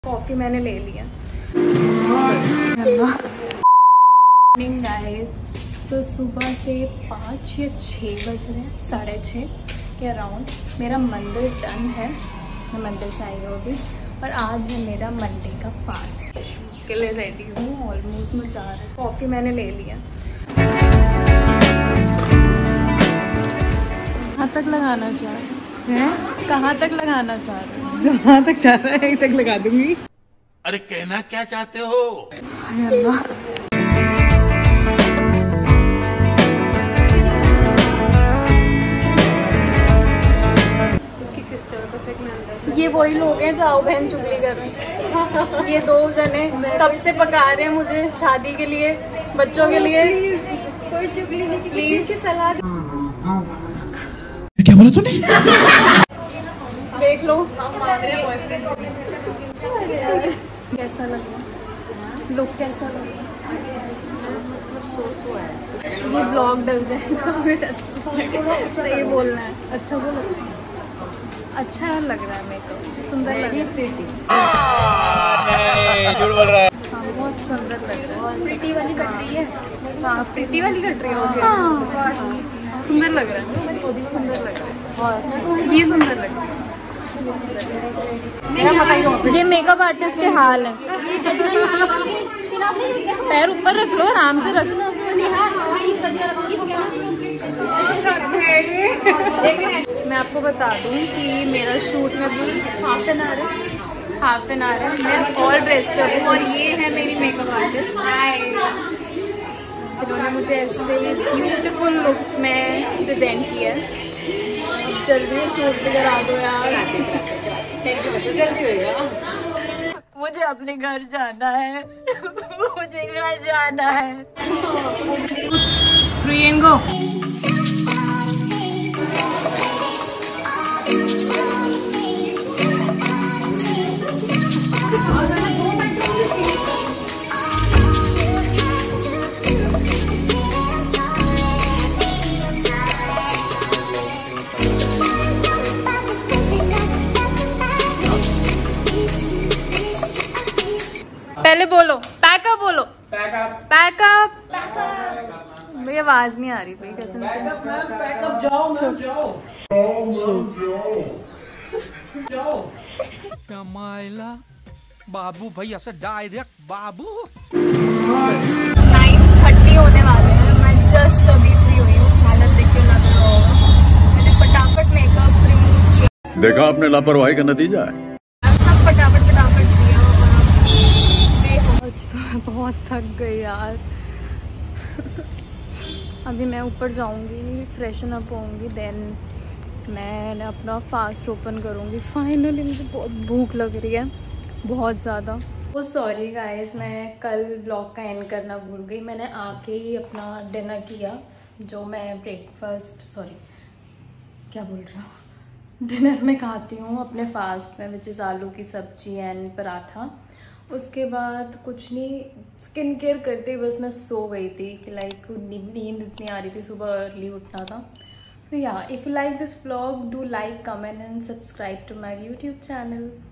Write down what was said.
Coffee मैंने ले लिया। मॉर्निंग गाइस, तो सुबह के 5 या 6 बज रहे हैं, 6:30 के अराउंड। मेरा मंदिर डन है, मैं मंदिर से आई हूँ अभी, और आज है मेरा मंडे का फास्ट के लिए रेडी हूँ। ऑलमोस्ट मैं जा रही हूँ। कॉफ़ी मैंने ले लिया। कहाँ तक लगाना चाह रहे हैं? कहाँ तक लगाना चाह रहे हैं? जहाँ तक जा रहा है यहीं तक लगा दूंगी। अरे कहना क्या चाहते हो? अल्लाह, ये वही लोग हैं जाओ बहन चुगली कर रहे हैं। ये 2 जने कब से पका रहे हैं मुझे शादी के लिए, बच्चों के लिए। कोई चुगली नहीं, प्लीज सलाह क्या बोला तूने? देख लो कैसा लग रहा, लुक कैसा लग रहा। मतलब है ये ब्लॉग डल जाएगा। सही बोलना है। अच्छा बोल, अच्छा लग रहा है मेकअप, सुंदर लग रहा है। प्रीटी झूठ बोल रहा है। हाँ, बहुत सुंदर लग रहा है। प्रीटी वाली कट रही है। हाँ, प्रीटी वाली कट रही होगी। सुंदर लग रहा है, सुंदर लग रहा है, ये सुंदर लग रहा है। ये मेकअप आर्टिस्ट के हाल है। पैर ऊपर रख लो, आराम से रख लो। मैं आपको बता दूं कि मेरा शूट में भी हाफ एन आवर है। मैं ऑल ड्रेस्ड हूँ और ये है मेरी मेकअप आर्टिस्ट जिन्होंने मुझे ऐसे ब्यूटीफुल लुक में प्रेजेंट किया है। जल्दी शूट पे करा दो यार। जल्दी होगा। मुझे अपने घर जाना है। मुझे घर जाना है। 3 and go। पहले बोलो पैकअप, बोलो पैकअप। भैया आवाज नहीं आ रही भाई, कसम से। पैकअप जाओ कमाइला बाबू भैया से डायरेक्ट बाबू। 9:30 होने वाले हैं। मैं जस्ट अभी फ्री हुई हूँ। हालत देख के लग रहा होगा मैंने फटाफट मेकअप रिमूव किया। देखा आपने लापरवाही का नतीजा है। सब फटाफट दिया। आज तो मैं बहुत थक गई यार। अभी मैं ऊपर जाऊंगी, फ्रेशन अप होऊंगी, देन मैं अपना फास्ट ओपन करूंगी। फाइनली मुझे बहुत भूख लग रही है, बहुत ज़्यादा। वो सॉरी गाइस, मैं कल ब्लॉग का एंड करना भूल गई। मैंने आके ही अपना डिनर किया, जो मैं डिनर में खाती हूँ अपने फास्ट में, विच इज़ आलू की सब्जी एंड पराठा। उसके बाद कुछ नहीं, स्किन केयर करते ही बस मैं सो गई थी कि लाइक नींद इतनी आ रही थी, सुबह अर्ली उठना था। तो या if you like this vlog, do like, comment and subscribe to my YouTube channel.